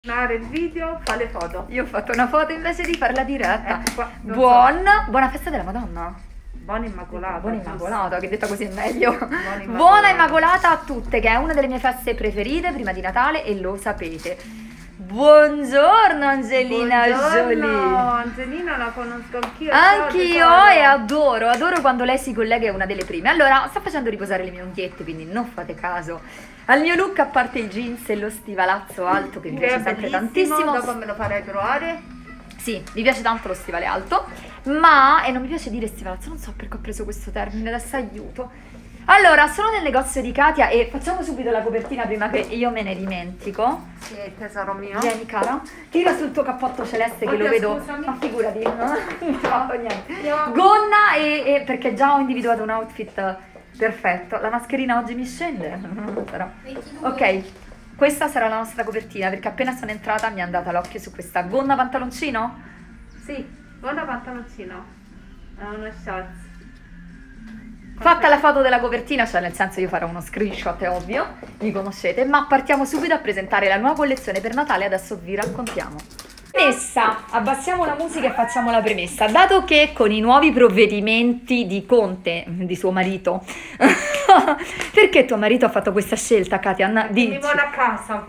Fare il video, fa le foto. Io ho fatto una foto invece di fare la diretta. Buona festa della Madonna. Buona Immacolata. Buona Immacolata, che detta così è meglio. Immacolata. Buona Immacolata a tutte, che è una delle mie feste preferite prima di Natale e lo sapete. Buongiorno Angelina Jolie. Angelina la conosco anch'io. Anch'io e adoro quando lei si collega, è una delle prime. Allora, sta facendo riposare le mie unghiette, quindi non fate caso al mio look, a parte il jeans e lo stivalazzo alto che mi piace sempre tantissimo. Dopo me lo farai provare? Sì, mi piace tanto lo stivale alto, ma, e non mi piace dire stivalazzo, non so perché ho preso questo termine, adesso aiuto. Allora, sono nel negozio di Katia e facciamo subito la copertina prima che io me ne dimentico. Sì, tesoro mio. Vieni cara, tira sul tuo cappotto celeste che lo vedo. Scusami. Ma figurati, non ho fatto niente. Gonna e perché già ho individuato un outfit perfetto. La mascherina oggi mi scende. Però. Ok, questa sarà la nostra copertina perché appena sono entrata mi è andata l'occhio su questa gonna pantaloncino. Sì, gonna pantaloncino. È uno shorts. Fatta la foto della copertina, cioè nel senso io farò uno screenshot, è ovvio, mi conoscete, ma partiamo subito a presentare la nuova collezione per Natale, adesso vi raccontiamo. Premessa, abbassiamo la musica e facciamo la premessa. Dato che con i nuovi provvedimenti di Conte, di suo marito, perché tuo marito ha fatto questa scelta, Katia? Mi vuole a casa.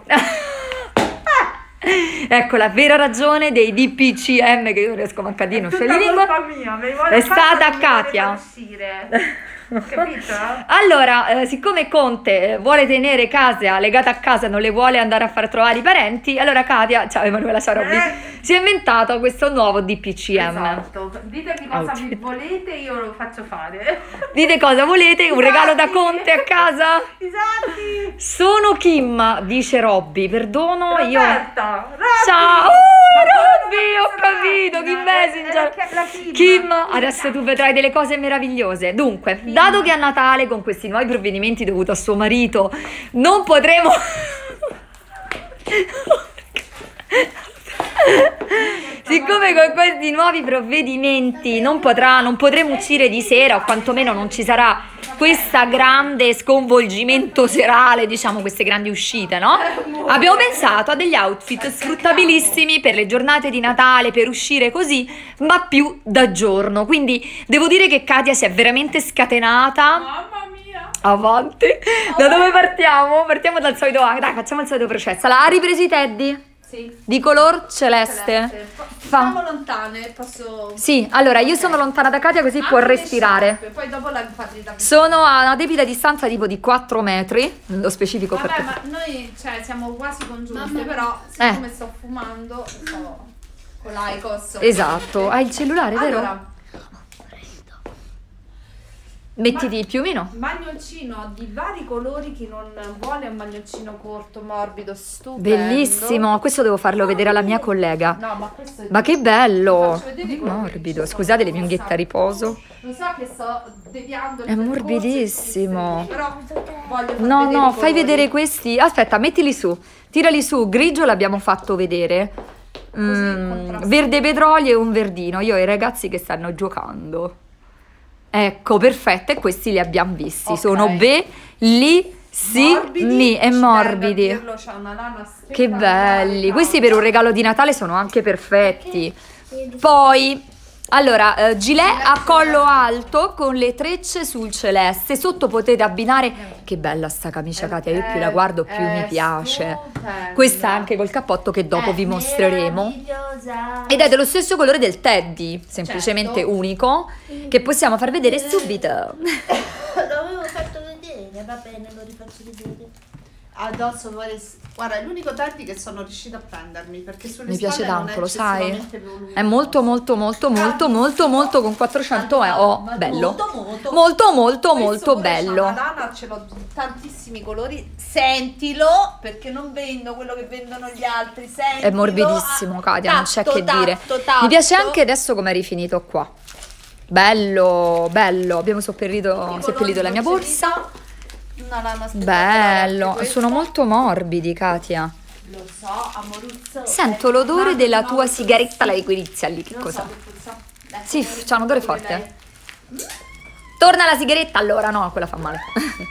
Ecco la vera ragione dei DPCM che io non riesco manco a dire, non c'è la lingua. È stata Katia. Capito? Allora, siccome Conte vuole tenere casa legata a casa, non le vuole andare a far trovare i parenti, allora Katia, ciao Emanuela Ciarobbi, si è inventato questo nuovo DPCM. Esatto. Ditemi cosa vi volete, io lo faccio fare. Dite cosa volete, un regalo da Conte a casa? Esatti. Sono Kim, dice Robby, perdono io. Roberta, Robby. Ciao, Robby, ho capito, Kim Messenger. Kim, adesso tu vedrai delle cose meravigliose. Dunque, dato che a Natale con questi nuovi provvedimenti dovuti a suo marito non potremo siccome con questi nuovi provvedimenti non potremo uscire di sera, o quantomeno non ci sarà questa grande sconvolgimento serale, diciamo, queste grandi uscite, no? Abbiamo pensato a degli outfit sfruttabilissimi per le giornate di Natale, per uscire così, ma più da giorno. Quindi devo dire che Katia si è veramente scatenata. Mamma mia. Avanti. Da dove partiamo? Partiamo dal solito. Dai, facciamo il solito processo. Allora, ha ripreso i Teddy? Sì. Di color celeste. Siamo lontane, posso... Sì, allora io sono lontana da Katia così può respirare. Sciarpe, poi dopo la fate da... Sono a una debita distanza tipo di 4 metri, nello specifico. Vabbè, perché... ma noi siamo quasi congiunte, però siccome sto fumando, sto con l'Aicos. Esatto, hai il cellulare, vero? Allora, mettiti il piumino. Magnoncino di vari colori, chi non vuole un magnoncino corto, morbido, stupendo. Bellissimo, questo devo farlo vedere alla mia collega. No, ma questo è... Ma che bello! Faccio vedere i colori Morbido, che ci scusate le sono. mie unghiette a riposo. Lo so che sto deviando il È percorso morbidissimo. però voglio far No, vedere no, i fai colori. vedere questi. Aspetta, mettili su. Tirali su. Grigio l'abbiamo fatto vedere. contrasta. Verde petrolio e un verdino. Io e i ragazzi che stanno giocando. Ecco, perfetto. E questi li abbiamo visti. Ok. Sono bellissimi e morbidi. Dirlo, c'ha una lana Che belli. spettacolare. Questi per un regalo di Natale sono anche perfetti. Poi... Allora, gilet a collo alto con le trecce sul celeste. Sotto potete abbinare. Che bella sta camicia, Katia. Io più la guardo più mi piace. stupenda. Questa anche col cappotto che dopo vi mostreremo. Ed è dello stesso colore del Teddy, semplicemente Certo. unico, che possiamo far vedere subito. L'avevo fatto vedere, va bene, lo rifaccio vedere. Addosso guarda, è l'unico Teddy che sono riuscita a prendermi, perché sulle Mi piace spalle non tanto, è lo sai? eccessivamente voluminoso. È molto con 400 bello. Molto bello. La lana ce l'ho di tantissimi colori. Sentilo, perché non vendo quello che vendono gli altri. Sentilo. È morbidissimo, Katia, non c'è che dire. Tatto. Mi piace anche adesso come è rifinito qua. Bello, bello. Abbiamo seppellito la mia borsa. Una lana spettacolare, Bello, anche sono questo. molto morbidi, Katia. Lo so, amoruzzo. Sento l'odore della tua sigaretta, la liquirizia lì, che Non cosa? so che puzza. Sì, c'ha un odore forte. Torna la sigaretta allora, no, quella fa male.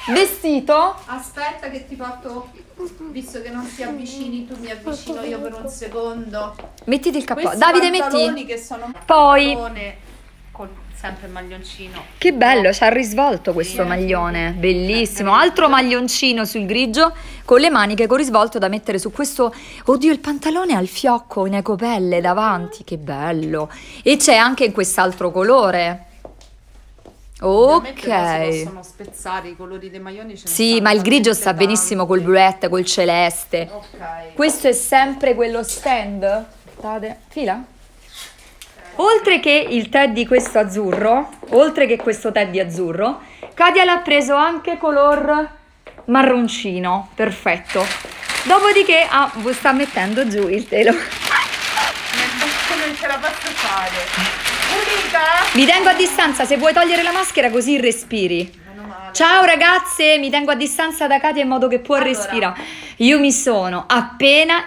Vestito? Aspetta che ti porto, visto che non si avvicini, tu mi avvicino io per un secondo. Mettiti il cappotto. Questi Davide, pantaloni metti. che sono Poi. Col sempre il maglioncino. Che bello, c'ha il risvolto questo maglione, bellissimo. Altro maglioncino sul grigio con le maniche con risvolto da mettere su questo. Oddio, il pantalone ha il fiocco in ecopelle davanti, che bello. E c'è anche in quest'altro colore. Ovviamente poi Ok. si possono spezzare i colori dei maglioni. ce ne Sì, stanno ma il grigio talmente sta benissimo col tanti. bluette, col celeste. Ok. Questo è sempre quello stand. Aspettate, fila? Oltre che il teddy questo azzurro, oltre che questo teddy azzurro, Katia l'ha preso anche color marroncino, perfetto. Dopodiché sta mettendo giù il telo. Non ce la posso fare. Unica. Mi tengo a distanza, se vuoi togliere la maschera così respiri. Meno male. Ciao ragazze, mi tengo a distanza da Katia in modo che può Allora. respirare. Io mi sono appena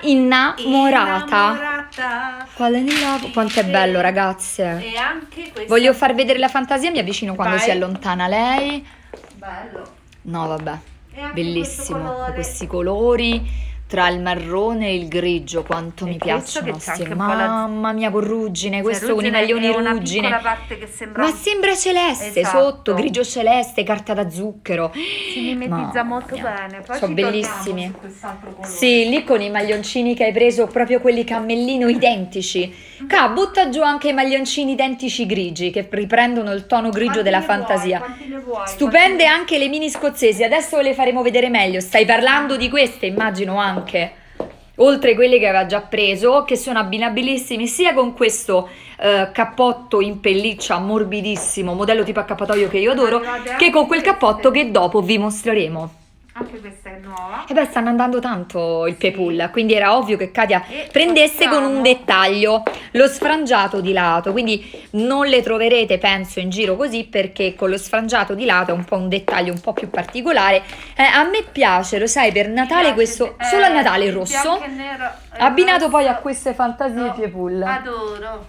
innamorata. Qual è il love? Quanto è bello ragazze. E anche questo. Voglio far vedere la fantasia, mi avvicino quando Vai. si allontana lei. Bello. No, vabbè, E anche bellissimo. questo colore. Questi colori tra il marrone e il grigio, quanto E mi questo piacciono. che c'è Sì, anche un po' la- mamma mia, con ruggine, questo con i ruggine maglioni è una ruggine. piccola parte che sembra Ma sembra celeste, Esatto. sotto, grigio celeste, carta da zucchero. si mimetizza Mamma molto mia. bene. Poi Sono ci torniamo bellissimi. su quest'altro colore. Sì, lì con i maglioncini che hai preso, proprio quelli cammellino identici. Butta giù anche i maglioncini identici grigi che riprendono il tono grigio Quanti della ne vuoi? fantasia. Quanti ne vuoi? Stupende anche le mini scozzesi, adesso ve le faremo vedere meglio. Stai parlando di queste, immagino anche. Oltre quelle che aveva già preso, che sono abbinabilissimi sia con questo cappotto in pelliccia morbidissimo, modello tipo accappatoio che io adoro, che con quel cappotto che dopo vi mostreremo. Anche questa è nuova. E beh, stanno andando tanto il Pepool, quindi era ovvio che Katia E prendesse con un facciamo- dettaglio lo sfrangiato di lato, quindi non le troverete penso in giro così, perché con lo sfrangiato di lato è un po' un dettaglio un po' più particolare. A me piace, lo sai, per Natale questo, solo a Natale il rosso, bianco e nero, abbinato poi a rosso. queste fantasie No, Pepool. Adoro.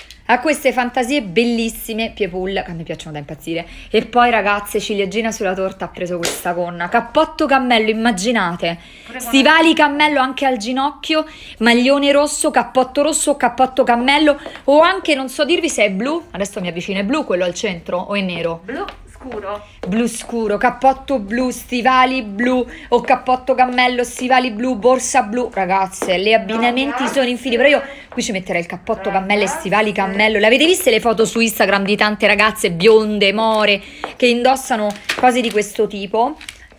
A queste fantasie bellissime, Pepool, che a me piacciono da impazzire. E poi ragazze, ciliegina sulla torta, ha preso questa gonna. Cappotto cammello, immaginate. Stivali cammello anche al ginocchio, maglione rosso, cappotto rosso, cappotto cammello. O anche, non so dirvi se è blu, adesso mi avvicino, è blu quello al centro o è nero? Blu scuro. Blu scuro, cappotto blu, stivali blu o cappotto cammello, stivali blu, borsa blu. Ragazze, le abbinamenti Ragazze. sono infiniti, però io qui ci metterei il cappotto cammello e Ragazze. stivali cammello. Le avete viste le foto su Instagram di tante ragazze bionde, more, che indossano cose di questo tipo?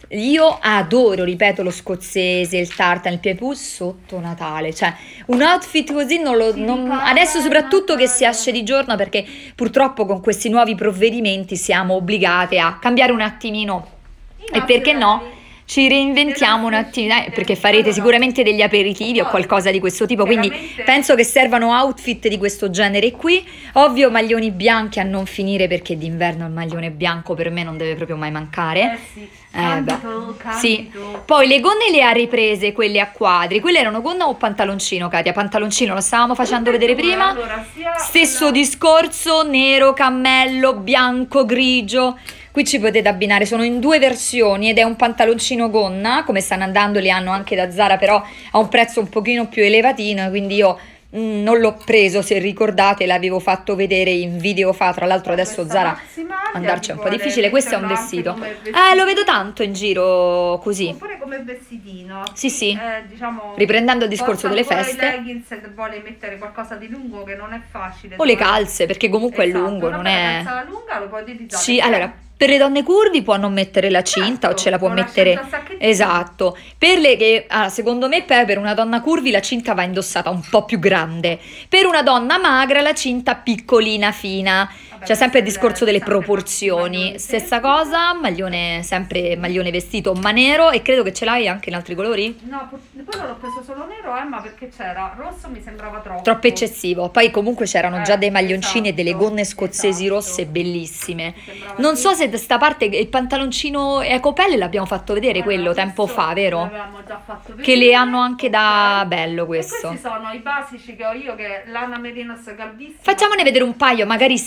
Io adoro, ripeto, lo scozzese, il tartan, il piepù sotto Natale, cioè un outfit così non lo... adesso soprattutto che si esce di giorno, perché purtroppo con questi nuovi provvedimenti siamo obbligate a cambiare un attimino e perché no ci reinventiamo un attimo, perché farete sicuramente degli aperitivi o qualcosa di questo tipo, quindi Chiaramente. penso che servano outfit di questo genere qui. Ovvio maglioni bianchi a non finire, perché d'inverno il maglione bianco per me non deve proprio mai mancare. Sì. Beh. Candido. Sì. Poi le gonne le ha riprese, quelle a quadri. Quelle erano gonna o pantaloncino, Katia? Pantaloncino, lo stavamo facendo vedere prima. Allora, sia Stesso la- discorso, nero, cammello, bianco, grigio. Qui ci potete abbinare, sono in due versioni ed è un pantaloncino gonna, come stanno andando, li hanno anche da Zara, però a un prezzo un pochino più elevatino, quindi io non l'ho preso, se ricordate l'avevo fatto vedere in video fa, tra l'altro adesso Questa Zara maxi maglia, andarci è un po' tipo, difficile, questo è un metterla anche vestito. come vestitino. Lo vedo tanto in giro così. Oppure come vestitino. Sì, sì. Diciamo, Riprendendo il discorso porta delle ancora feste. I leggings, se vuole mettere qualcosa di lungo che non è facile. O le calze, perché comunque Esatto, è lungo, una non bella è... calzata lunga lo puoi utilizzare. Sì, allora, per le donne curvi può non mettere la cinta o Certo, ce la può o la mettere... cinta a sacchettino. Esatto. Per le che, secondo me, per una donna curvi la cinta va indossata un po' più grande. Per una donna magra la cinta piccolina, fina. C'è sempre il discorso delle proporzioni. Stessa cosa, maglione, sempre maglione vestito ma nero, e credo che ce l'hai anche in altri colori? No, quello l'ho preso solo nero, ma perché c'era rosso, mi sembrava troppo. Troppo eccessivo. Poi comunque c'erano già dei maglioncini e delle esatto, gonne scozzesi esatto. rosse bellissime. Mi sembrava Non sì. so se da sta parte il pantaloncino ecopelle l'abbiamo fatto vedere quello tempo questo fa, vero? l'avevamo già fatto Che vedere. le hanno anche da Ok. bello E questo. questi sono i basici che ho io, che è l'Anna Merinos Calvissima. Facciamone vedere un paio, magari se li cerchi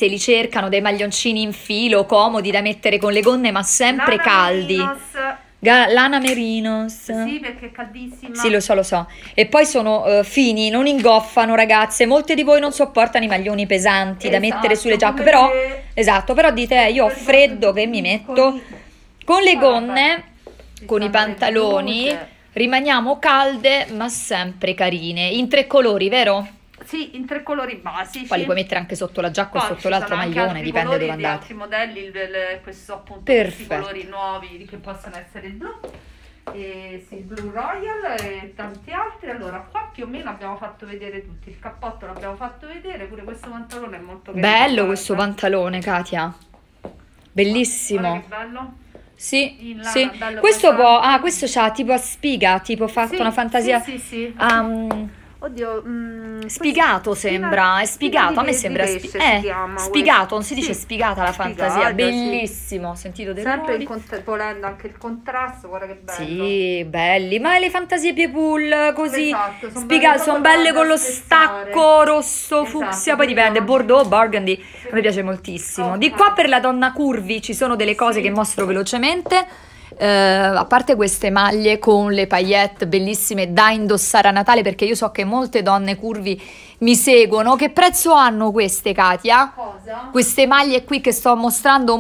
cercano dei maglioncini in filo comodi da mettere con le gonne, ma sempre Lana caldi. Merinos. Lana Merinos. Sì, perché è caldissima. Sì, lo so. E poi sono fini, non ingoffano, ragazze. Molte di voi non sopportano i maglioni pesanti da mettere sulle giacche, però esatto, però dite io ho freddo, che mi metto con le gonne, con i pantaloni, rimaniamo calde, ma sempre carine, in 3 colori, vero? Sì, in 3 colori basici. Poi li puoi mettere anche sotto la giacca o Poi sotto ci l'altro sono anche maglione, altri dipende colori dove di andate. altri modelli, questo appunto Perfetto. questi colori nuovi che possono essere il blu, sì, il blu royal e tanti altri. Allora qua più o meno abbiamo fatto vedere tutti, il cappotto l'abbiamo fatto vedere, pure questo pantalone è molto carino. Bello questo pantalone, Katia, bellissimo. Guarda che bello. Sì, In lana, sì. bello Questo pesante. questo c'ha tipo a spiga, tipo fatto Sì, una fantasia. sì. Oddio, Spigato sembra, è spigato, a me sembra spigato, non si dice spiegata la fantasia, Spigato, bellissimo, ho sentito dei sempre rumori. volendo anche il contrasto, guarda che bello. Sì, belli, ma le fantasie people così Esatto, son spiegate, belle sono proprio belle da con lo spezzare. stacco rosso, Esatto, fucsia, poi dipende, vero. bordeaux, burgundy, a me piace moltissimo. Ok. Di qua per la donna curvy ci sono delle cose che mostro velocemente. A parte queste maglie con le paillette bellissime da indossare a Natale, perché io so che molte donne curvi mi seguono. Che prezzo hanno queste, Katia? Cosa? Queste maglie qui che sto mostrando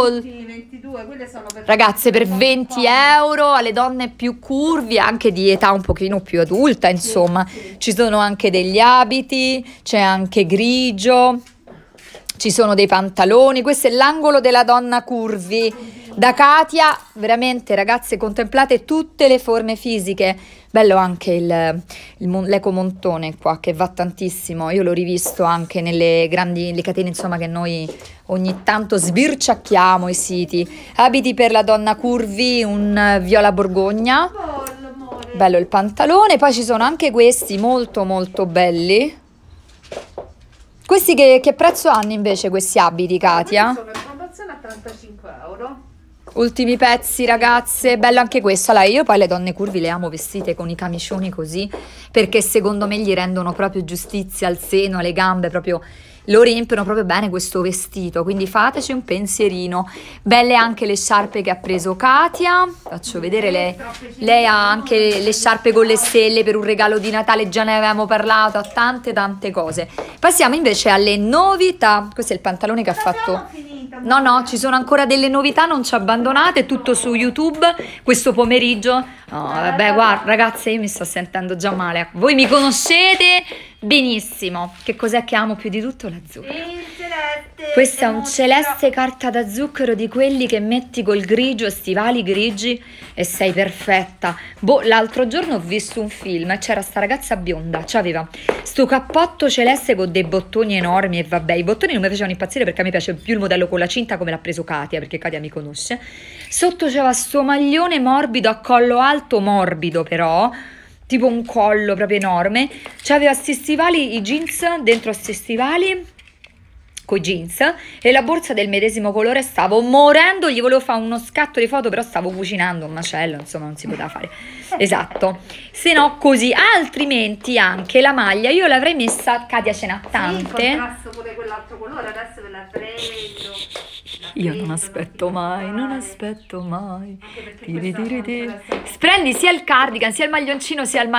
22, quelle sono per ragazze, per 20 euro alle donne più curvi, anche di età un pochino più adulta, insomma. Ci sono anche degli abiti, c'è anche grigio, ci sono dei pantaloni. Questo è l'angolo della donna curvi da Katia. Veramente, ragazze, contemplate tutte le forme fisiche. Bello anche l'ecomontone qua, che va tantissimo. Io l'ho rivisto anche nelle grandi le catene, insomma, che noi ogni tanto sbirciacchiamo i siti. Abiti per la donna curvi, un viola borgogna. Bello il pantalone. Poi ci sono anche questi molto molto belli. Questi che prezzo hanno invece, questi abiti, Katia? Sono in promozione a 35 euro. Ultimi pezzi, ragazze, bello anche questo. Allora, io poi le donne curvi le amo vestite con i camicioni così, perché secondo me gli rendono proprio giustizia al seno, alle gambe, proprio lo riempiono proprio bene questo vestito, quindi fateci un pensierino. Belle anche le sciarpe che ha preso Katia, faccio vedere lei ha anche le sciarpe con le stelle per un regalo di Natale, già ne avevamo parlato, ha tante cose. Passiamo invece alle novità. Questo è il pantalone che ha fatto. No, ci sono ancora delle novità, non ci abbandonate, tutto su YouTube questo pomeriggio. No, vabbè, guarda, ragazze, io mi sto sentendo già male. Voi mi conoscete benissimo. Che cos'è che amo più di tutto? La zucchero. Il celeste. Questo è un celeste carta da zucchero, di quelli che metti col grigio, stivali grigi e sei perfetta. Boh, l'altro giorno ho visto un film e c'era sta ragazza bionda, c'aveva sto cappotto celeste con dei bottoni enormi, e vabbè, i bottoni non mi facevano impazzire perché a me piace più il modello con la cinta come l'ha preso Katia, perché Katia mi conosce. Sotto c'era sto maglione morbido a collo alto, morbido però, tipo un collo proprio enorme. C'aveva sti stivali, i jeans dentro sti stivali coi jeans e la borsa del medesimo colore. Stavo morendo, gli volevo fare uno scatto di foto, però stavo cucinando un macello, insomma non si poteva fare. Esatto, se no così. Altrimenti anche la maglia io l'avrei messa, Katia ce n'ha tante. Sì, contrasto pure quell'altro colore, adesso ve la prendo. Io non aspetto mai, non aspetto mai. Tiri, Prendi sia il cardigan, sia il maglioncino, sia il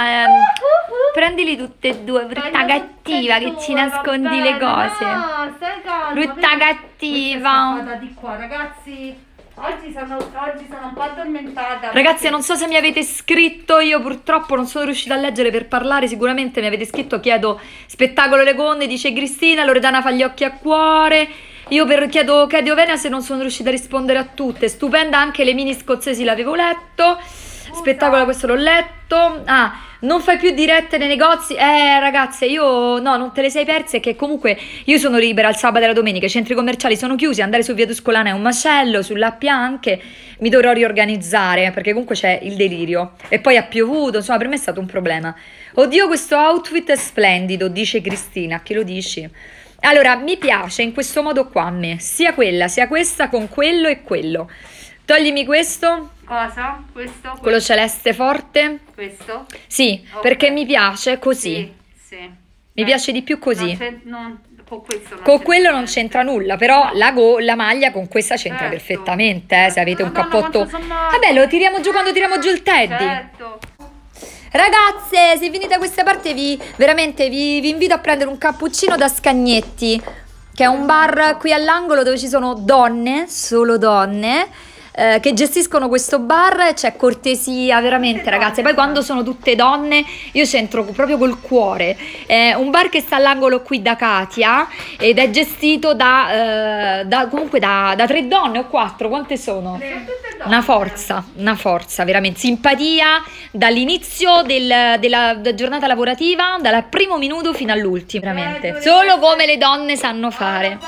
prendili tutte e due, brutta cattiva che ci nascondi le cose. No, stai calma. Brutta cattiva. Di qua, ragazzi. Oggi sono un po' addormentata. Ragazzi, non so se mi avete scritto, io purtroppo non sono riuscita a leggere per parlare, sicuramente mi avete scritto, chiedo spettacolo le gonne, dice Cristina, Loredana fa gli occhi a cuore. Io chiedo Venia, se non sono riuscita a rispondere a tutte. Stupenda anche le mini scozzesi, l'avevo letto. Spettacolo, questo l'ho letto. Ah, non fai più dirette nei negozi? Ragazze, io no, non te le sei perse, che comunque io sono libera il sabato e la domenica, i centri commerciali sono chiusi, andare su Via Tuscolana è un macello, sull'Appia anche, mi dovrò riorganizzare perché comunque c'è il delirio. E poi ha piovuto, insomma per me è stato un problema. Oddio, questo outfit è splendido, dice Cristina. Che lo dici? Allora, mi piace in questo modo qua a me, sia quella, sia questa, con quello e quello. Toglimi questo. Cosa? Questo? Quello celeste forte. Questo? Sì, Ok. perché mi piace così. Sì. Mi piace di più così. Non con questo Con quello non c'entra nulla, però la maglia con questa c'entra Certo. perfettamente, se avete un Madonna, cappotto. quanto sono male. Vabbè, lo tiriamo giù quando tiriamo giù il teddy. Certo. Ragazze, se finita questa parte veramente vi invito a prendere un cappuccino da Scagnetti, che è un bar qui all'angolo dove ci sono donne, solo donne, che gestiscono questo bar. C'è cortesia, veramente ragazze. Poi quando sono tutte donne io c'entro proprio col cuore. È un bar che sta all'angolo qui da Katia ed è gestito comunque da 3 donne o 4, quante sono? Una forza, veramente. Simpatia dall'inizio della giornata lavorativa, dal primo minuto fino all'ultimo, veramente. Solo come le donne sanno fare.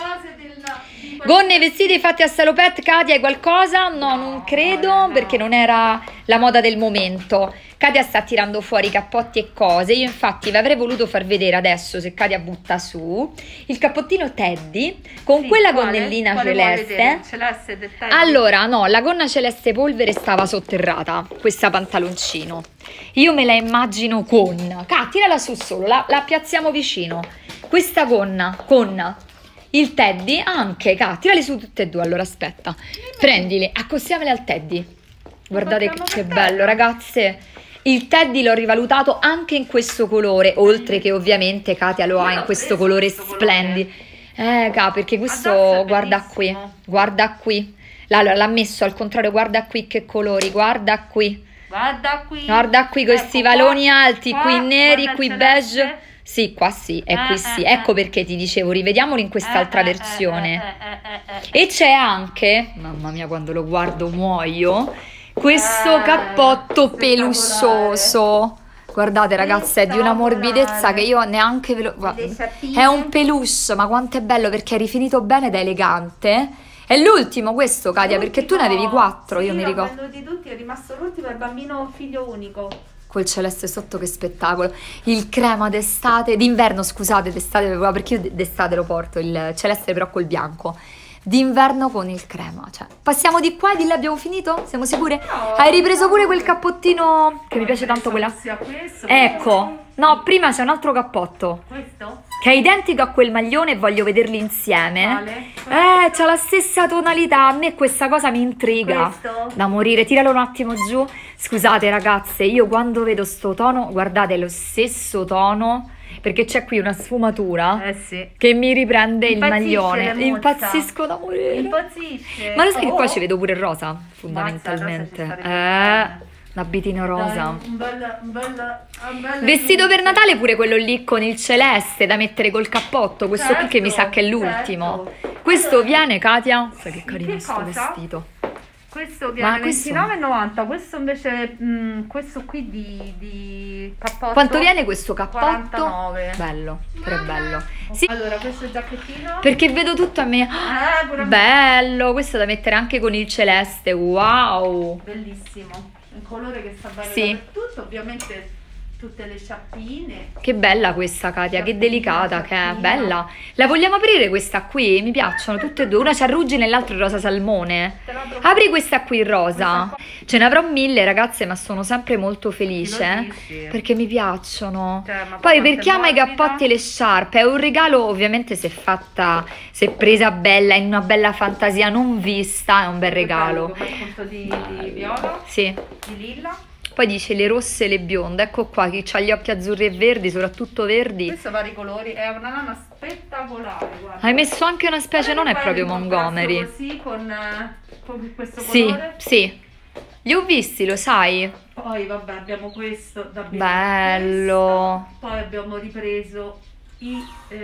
Gonne, vestiti fatti a salopette, Katia, hai qualcosa? No, non credo, perché non era la moda del momento. Katia sta tirando fuori cappotti e cose. Io infatti vi avrei voluto far vedere adesso, se Katia butta su, il cappottino Teddy con quella gonnellina celeste. Celeste del Teddy. Allora, no, la gonna celeste polvere stava sotterrata, questa pantaloncino. Io me la immagino con... tirala su solo, la piazziamo vicino. Questa gonna con il Teddy anche, tirali su tutte e due. Allora aspetta, prendili, accostiamole al Teddy. Guardate che bello, ragazze. Il Teddy l'ho rivalutato anche in questo colore, oltre che ovviamente Katia lo ha in questo colore splendido. Perché questo, guarda qui. Allora l'ha messo al contrario, guarda qui che colori, guarda qui. Guarda qui questi valoni alti, qui neri, qui beige. Sì, qua sì, e qui sì. Ecco perché ti dicevo, rivediamolo in quest'altra versione. E c'è anche, mamma mia, quando lo guardo muoio, questo cappotto pelussoso. Guardate ragazze, è di una morbidezza che io neanche ve lo... È un peluche, ma quanto è bello, perché è rifinito bene ed è elegante. È l'ultimo questo, Katia, perché tu ne avevi 4, io mi ricordo. Io ho venduti tutti, è rimasto l'ultimo, è il bambino figlio unico. Col celeste sotto, che spettacolo. Il crema d'estate, d'inverno, scusate, d'estate, perché io d'estate lo porto, il celeste però col bianco. D'inverno con il crema, cioè. Passiamo di qua e di là, abbiamo finito? Siamo sicure? No, Hai ripreso pure quel cappottino che mi piace tanto, quella. Ecco, no, prima c'è un altro cappotto. Questo? Che è identico a quel maglione e voglio vederli insieme. Quale? C'ha la stessa tonalità. A me questa cosa mi intriga Questo? da morire. Tiralo un attimo giù. Scusate ragazze, io quando vedo sto tono, guardate, è lo stesso tono, perché c'è qui una sfumatura Sì. che mi riprende il Impazzisce, maglione. le mozza. Impazzisco da morire. Impazzisce. Ma lo sai che qua ci vedo pure il rosa, fondamentalmente. Mazza, il rosa ci starebbe bene. Un abitino rosa. Dai, un bel Vestito per Natale pure quello lì con il celeste da mettere col cappotto, questo qui che mi sa che è l'ultimo. certo. Questo Allora, viene, Katia? Sai che che carino sto cosa? vestito. Questo viene questo- 29,90. Questo invece, questo qui di cappotto. Quanto viene questo cappotto? 49. Bello, però è bello. Sì, Allora, questo giacchettino. perché vedo tutto a me. Pure a me. Bello, questo da mettere anche con il celeste, wow. Bellissimo. Un colore che sta bene Sì. dappertutto. Ovviamente tutte le sciarpine. Che bella questa, Katia, che delicata che è, Sciarpina. bella. La vogliamo aprire questa qui? Mi piacciono tutte e due, una c'ha ruggine e l'altra è rosa salmone. Te l'apro- Apri questa qui rosa. Questa Ce ne avrò 1000 ragazze, ma sono sempre molto Chi felice lo dici? perché mi piacciono. Cioè, ma Poi quanto per è chi ama i morbida. cappotti e le sciarpe, è un regalo ovviamente se fatta, se presa bella, in una bella fantasia non vista, è un bel regalo. Come appunto di viola, Sì. di lilla. Poi dice le rosse e le bionde, ecco qua, chi ha gli occhi azzurri e verdi, soprattutto verdi. Questo vari colori, è una lana spettacolare, guarda. Hai messo anche una specie, non è Guarda proprio il contrasto Montgomery. Così con questo Sì, colore. sì. Li ho visti, lo sai? Poi vabbè, abbiamo questo da Bello. Poi abbiamo ripreso i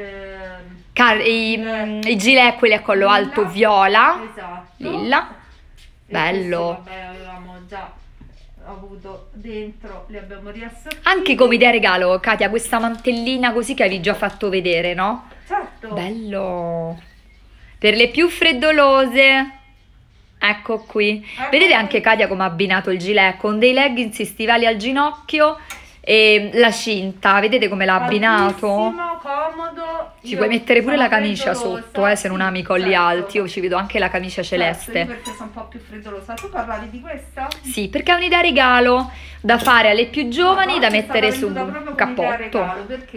I gilet, quelli a collo alto lilla. viola. Esatto. Lilla. E Bello. questi, vabbè, avevamo già avuto dentro, li abbiamo riassortiti. Anche come idea regalo, Katia, questa mantellina così che avevi già fatto vedere, no? Certo. Bello. Per le più freddolose. Ecco qui. Vedete anche Katia come ha abbinato il gilet con dei leggings, stivali al ginocchio e la cinta. Vedete come l'ha abbinato? Bellissimo, comodo. Ci Io puoi mettere pure sono la camicia freddolosa, sotto, se non ami i colli certo. alti. Io ci vedo anche la camicia celeste. Certo, io perché sono un po' più freddolosa. Tu parlavi di questa? Sì, perché è un'idea regalo da fare alle più giovani, No, da ci è mettere stata su venuta un proprio come idea cappotto. regalo, perché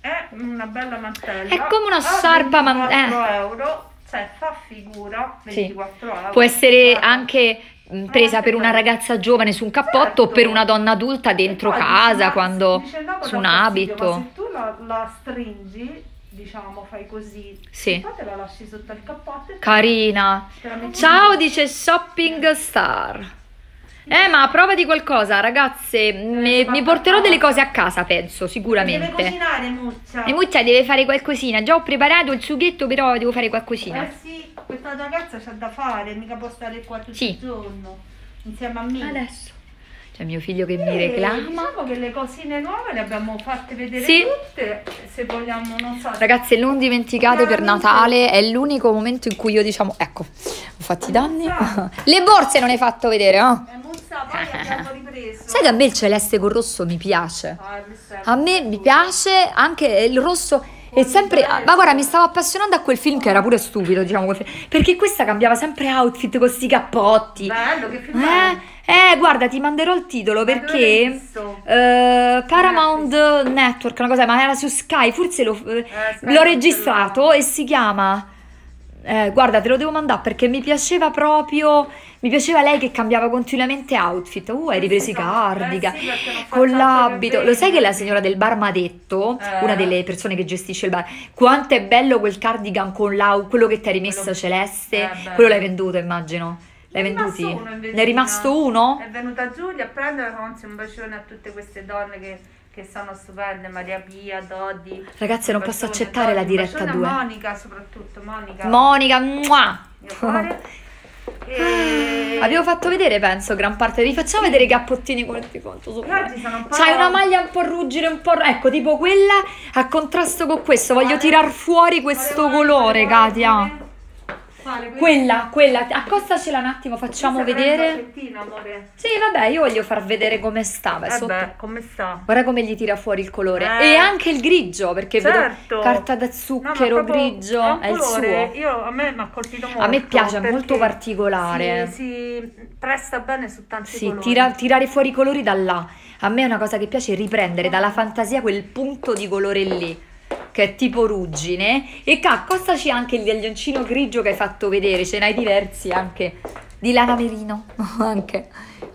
è una bella mantella. È come una a sciarpa 24 euro, cioè fa figura, 24 euro. Può essere Guarda. anche presa per una ragazza giovane su un cappotto o per una donna adulta E dentro poi casa, dici, ma- quando dice, no, su dà un fastidio, abito. ma se tu la stringi, diciamo, fai così, Sì. poi te la lasci sotto il cappotto e Carina. te la metti Ciao, in- dice Shopping Star. Ma prova di qualcosa, ragazze. Mi porterò delle cose a casa, penso, Deve sicuramente. cucinare, Muccia. E Muccia deve fare qualcosina. Già ho preparato il sughetto, però devo fare qualcosina. Sì, questa ragazza c'ha da fare, mica può stare qua tutto Sì. il giorno insieme a me. Adesso. C'è mio figlio che mi reclama. Diciamo che le cosine nuove le abbiamo fatte vedere Sì. tutte, se vogliamo, non so. Ragazze, non dimenticate per Natale, è l'unico momento in cui io diciamo, ecco, ho fatto i danni. Le borse non hai fatto vedere, no? Muzza, poi abbiamo ripreso. Sai che a me il celeste col rosso mi piace. questo è- A me mi piace anche il rosso. È sempre. Ma guarda, mi stavo appassionando a quel film che era pure stupido, diciamo. Perché questa cambiava sempre outfit con sti cappotti. Bello, che film è? Guarda, ti manderò il titolo Ma dove l'hai perché visto? Paramount Network, una cosa, ma era su Sky, forse l'ho registrato e si chiama. Guarda, te lo devo mandare perché mi piaceva proprio. Mi piaceva lei che cambiava continuamente outfit. Hai ripreso i cardigan sì, perché non con faccio l'abito. altro che Lo sai che la vendere. signora del bar mi ha detto, una delle persone che gestisce il bar, quanto è bello quel cardigan con quello che ti hai rimesso Quello- celeste. bello. Quello l'hai venduto, immagino. L'hai Ne è rimasto venduti? uno, invece, Ne è rimasto uno? È venuta Giulia a prendere, anzi un bacione a tutte queste donne che sono stupende, Maria Pia, Dodi. Ragazze, non Un posso bacione, accettare la Dodi, un diretta a bacione due. a Monica, soprattutto Monica. Monica, mua! mio cuore. E... Avevo fatto vedere, penso, gran parte. Rifacciamo vedere i cappottini come ti conto sopra. Oggi sono un po'... C'hai una maglia un po' ruggine, un po'. Ecco, tipo quella a contrasto con questo. Voglio tirar fuori questo colore, Katia. Quella. Accostacela un attimo, facciamo vedere. Amore. Sì, vabbè, io voglio far vedere come stava. È sotto. Vabbè, come sta? Guarda come gli tira fuori il colore. E anche il grigio, perché Certo. vedo carta da No, ma zucchero, proprio grigio, è il colore, suo. A me mi ha colpito molto. A me piace, è perché molto particolare. Si presta bene su tanti Sì, colori. tirare fuori i colori da là. A me è una cosa che piace riprendere dalla fantasia quel punto di colore lì, che è tipo ruggine. E accostaci anche il maglioncino grigio che hai fatto vedere, ce n'hai diversi anche. Di lana merino, anche.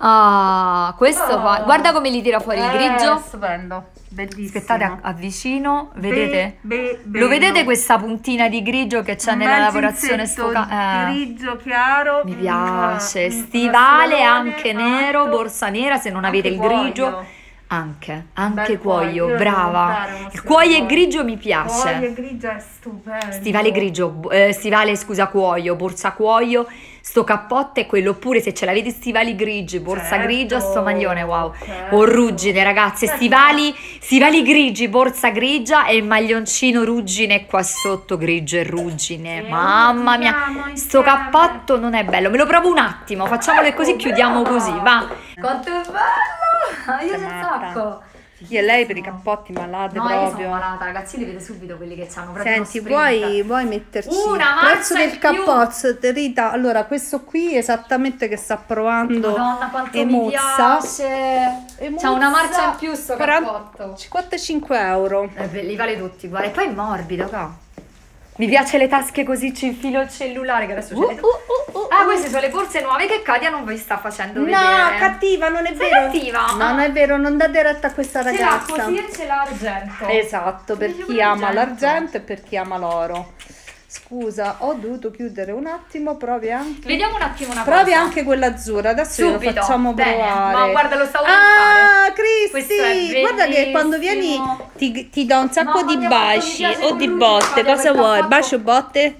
Ah, questo qua. Guarda come li tira fuori il grigio. Stupendo, bellissimo. Aspettate, avvicino, vedete? Lo bello. vedete questa puntina di grigio che c'è Un nella bel lavorazione ginsetto sfocata? grigio chiaro. Mi piace. Uno Stivale stivale anche nero, alto. borsa nera se non avete il Anche grigio. cuoio. Anche Bel cuoio, cuoio, io brava. devo comprare uno Il cuoio e stivale. grigio mi piace. Cuoio grigio è stupendo. Stivale grigio, stivale scusa cuoio, borsa cuoio, sto cappotto è quello, oppure se ce l'avete stivali grigi, borsa Certo, grigia, sto maglione, wow. certo. O ruggine ragazze, stivali grigi, borsa grigia e maglioncino ruggine qua sotto, grigio e ruggine. Sì, Mamma mia, giochiamo sto insieme. cappotto non è bello, me lo provo un attimo, facciamolo così, chiudiamo così, va. Quanto è bello! Io Sei sono matta. sacco. Io e lei per i cappotti malate No, io sono proprio. malata, ragazzi, li vedete subito quelli che hanno proprio Senti, uno sprint. vuoi metterci Una il prezzo marcia del in più. cappotto, Rita? Allora, questo qui esattamente che sta provando Madonna quanto mi Emozza. piace. Emozza, C'ha una marcia in più sto 40 cappotto. 55 euro. Li vale tutti, guarda. E poi è morbido, ca. Mi piace le tasche così, ci infilo il cellulare che adesso ce le... Ah, queste sono le borse nuove che Katia non vi sta facendo No, vedere. cattiva, non è Sei vero. cattiva? No, non è vero, non date retta a questa Ce l'ha ragazza. così e ce l'ha argento. Esatto, per Dice chi pure ama argento. l'argento e per chi ama l'oro. Scusa, ho dovuto chiudere un attimo, provi anche. Vediamo un attimo una Provi cosa. anche quella azzurra, adesso glielo Subito. facciamo Bene. provare. Ma guarda, lo stavo per fare. Ah, Questo è Cristi, guarda che quando vieni bellissimo. ti do un sacco Mamma di mia, quanto mi baci piace o di il botte. Katia, Cosa quel vuoi? cappotto. Bacio botte?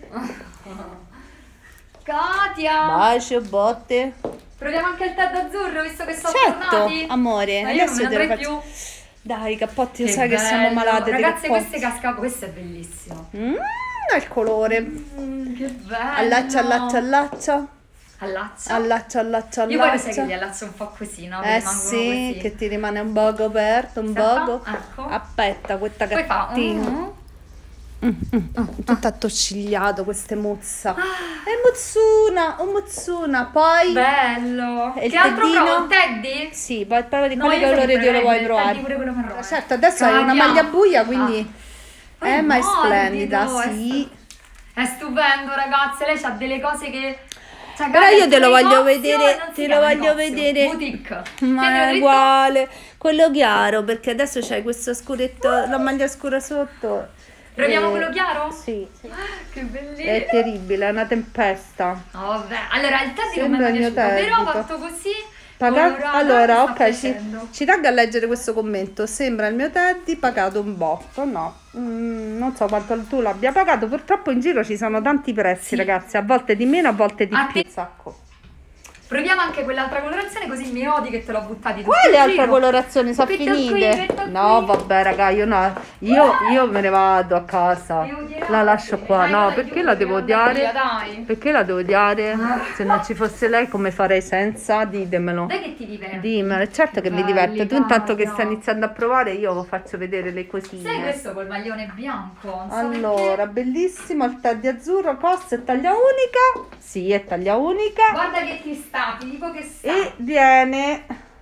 Katia. Bacio botte. Proviamo anche il tè azzurro, visto che sono Certo, tornati. amore, Ma io non adesso me te ne lo andrei faccio. più. Dai, i cappotti, lo Che sai che siamo bello. malate di Ragazze, cappotti. queste cascate, questo è bellissimo. Il colore. Che bello. Allaccia, allaccia, allaccia. Allaccia. Allaccia, allaccia, Io poi lo sai che li allaccia. allaccio un po' così, no? Che Eh rimangono sì, così. che ti rimane un poco aperto, un Aspetta, poco. ecco. Aspetta, questa Poi fa gattina. Tutto attoscigliato, queste mozza. È mozzuna. Poi Bello. E il Che altro teddino? provo? Un Teddy? sì, poi prova di No, quale io colore sempre te lo vuoi il provare? Teddy pure quello marrone. Certo, adesso hai una Katia. maglia buia, quindi Ma è splendida, morbido, sì. È stupendo, ragazze. Lei ha delle cose che. Cioè, Però guarda, io te lo il voglio negozio vedere, non si te lo chiama voglio negozio, vedere. boutique. Ma Tieni è dritto. uguale, quello chiaro, perché adesso c'hai questo scuretto, la maglia scura sotto. Proviamo quello chiaro? Sì, Che bellissimo. è terribile, è una tempesta. Vabbè, allora il teddy non mi Sembra è il mio piaciuto, però debito. fatto così. Allora, colorata, mi sta ok, ci piacendo. tengo a leggere questo commento. Sembra il mio Teddy pagato un botto. No, non so quanto tu l'abbia pagato. Purtroppo in giro ci sono tanti prezzi, Sì. ragazzi. A volte di meno, a volte di A più. te- Un sacco. Proviamo anche quell'altra colorazione, così mi odi che te l'ho buttati tutto Quale in altra giro. colorazione? Sono Metto qui, finite? metto No, qui. vabbè, raga, io no. Io me ne vado a casa. Mi odierai. La lascio qua. Dai, No, dai, perché chiudi, la devo devo andare odiare? via, dai. Perché la devo odiare? Se non ci fosse lei, come farei senza? Ditemelo. Dai che ti diverte. Dimmelo, certo che mi Belli, diverte. Tu intanto che dai, stai no. iniziando a provare, io faccio vedere le Sai cosine. questo col maglione bianco? Non so Allora, bellissimo il teddy azzurro, costa è taglia unica. Sì, è taglia unica. perché. Guarda che ti sta, ti dico che sta. E viene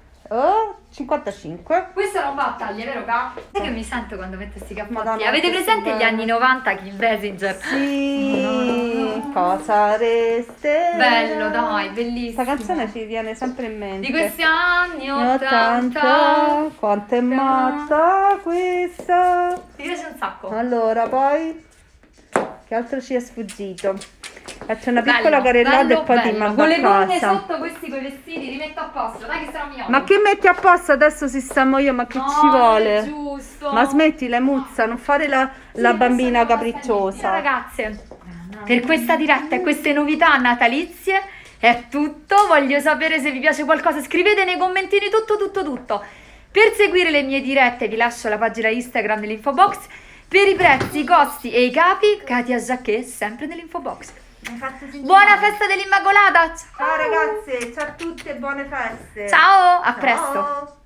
55. Questo non va a taglie, vero Ca? Sai che mi sento quando metto sti cappotti? Madonna, Avete che presente gli bello. anni 90 Kim Basinger? Sì, cosa reste? Bello, dai, bellissimo. Questa canzone ci viene sempre in mente. Di questi anni 80, 80. quanto è matta questa. Mi piace un sacco. Allora, poi che altro ci è sfuggito? Faccio una Bello, piccola carrellata bello, e poi ti bello. mando Con a le gonne casa. sotto questi coi vestiti, li metto a posto, dai che sarò mio. Ma che metti apposta? Adesso sistemo io, ma che No, ci non è vuole? giusto. Ma smetti, le muzza, non fare la bambina capricciosa. Ragazze, per questa diretta e queste novità natalizie è tutto. Voglio sapere se vi piace qualcosa. Scrivete nei commentini tutto. Per seguire le mie dirette vi lascio la pagina Instagram nell'info box. Per i prezzi, i costi e i capi, Katia Jacquet sempre nell'info box. Buona festa dell'Immacolata! Ciao ragazze, ciao a tutte, buone feste. Ciao, a Ciao. presto!